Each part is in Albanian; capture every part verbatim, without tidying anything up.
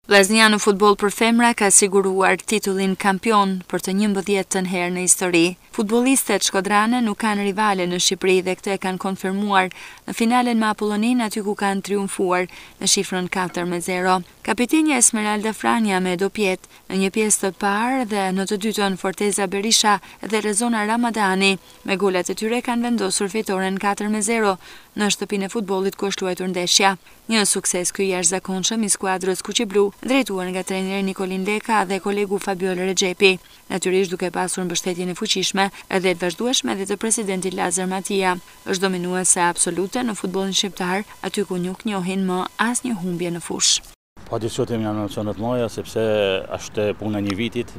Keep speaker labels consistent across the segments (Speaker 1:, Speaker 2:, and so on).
Speaker 1: Vllaznia në futboll për femra ka siguruar titullin kampion për të njëmbëdhjetën herë në histori. Futbollistet shkodrane nuk kanë rivale në Shqipëri dhe këtë e kanë konfirmuar në finalen me Apollonin, aty ku kanë triumfuar në shifrën katër me zero. Kapitenja Esmeralda Franja me dopjet në një pjesë të parë dhe në të dytën Forteza Berisha dhe Rezona Ramadani me golat e tyre kanë vendosur fitoren katër me zero në shtëpinë e futbollit ku është luajtur ndeshja. Një sukses ky jashtëzakonshëm i skuadrës kuqiblu, drejtuar nga trajneri Nikolin Leka dhe kolegu Fabiol Rexhepi, natyrisht duke pasur mbështetjen e fuqishme edhe të vazhdueshme dhe të presidentit Lazar Matia. Është dominuese absolute në futbollin shqiptar, aty ku nuk njohin më asnjë humbje në fushë.
Speaker 2: Pa diskutim janë emocione të mëdha sepse është puna një vitit.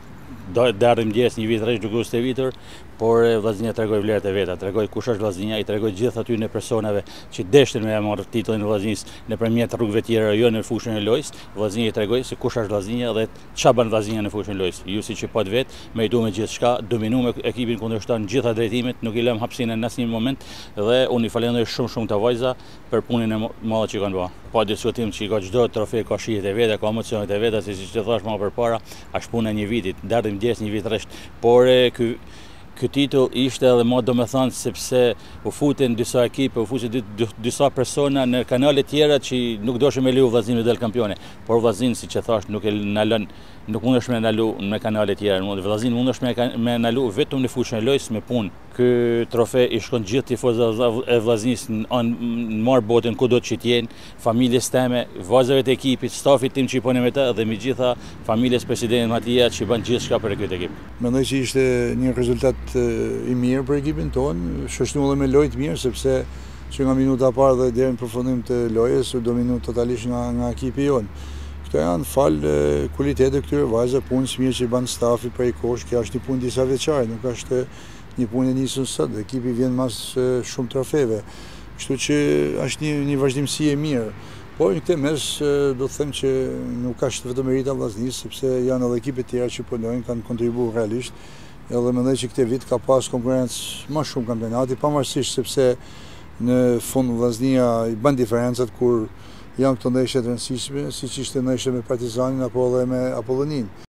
Speaker 2: Deri mëngjes një vit rresh duke u stëvitur, por Vllaznia tregoi vlerat e veta, tregoi kush është Vllaznia, i tregoi gjithë aty në personave që deshin me marrë titullin e Vllaznisë nëpërmjet rrugëve të tjera, jo në fushën e lojës. Vllaznia i tregoi se kush është Vllaznia dhe çfarë bën Vllaznia në fushën e lojës. Ju siç e pat vet, me i duam gjithçka, dominuam ekipin kundërshtar në gjitha drejtimet, nuk i lëm hapësinë në asnjë moment dhe unë i falenderoj shumë shumë të vajza për punën e madhe që kanë bërë. Pa diskutim që ka çdo trofe ka shijet e veta, ka emocionet e veta, siç e thash më përpara, është puna e një vitit, deri mëngjes një vit rresht, por ky Ky titull ishte edhe më domethënë sepse u futen disa ekipe, u futen disa persona në kanale tjera që nuk doshin me leju Vllaznin me del kampione, por Vllaznin siç e thash nuk e na lën, nuk mundesh me ndalu në kanale tjera, Vllaznin mundesh me me ndalu vetëm në fushën e lojës me punë. Ky trofe i shkon gjithë tifozëve e Vllaznisë në marr botën kudo që të jenë, familjes teme, vajzave të ekipit, stafit tim që i punon me të dhe me gjitha familjes presidentit Matia që bën gjithçka për këtë ekip.
Speaker 3: Mendoj që ishte një rezultat i mirë për ekipin tonë, shoqëruar edhe me lojë të mirë sepse që nga minuta e parë dhe deri në përfundim të lojës u dominu totalisht nga nga ekipi jon. Këto janë fal kualitetet këtyre vajzave, punës mirë që bën stafi për i kosh, kjo është një punë disa veçare, nuk është një punë e nisur sot, ekipi vjen mas shumë trofeve. Kështu që është një një vazhdimsi e mirë. Por në këtë mes do të them që nuk ka vetëm merita Vllaznisë, sepse janë edhe ekipe të tjera që punojnë, kanë kontribuar realisht. Edhe mendoj që këtë vit ka pas konkurrencë më shumë kampionati, pavarësisht sepse në fund Vllaznia i bën diferencat kur janë këto ndeshje të rëndësishme, siç ishte ndeshja me Partizanin apo edhe me Apollonin.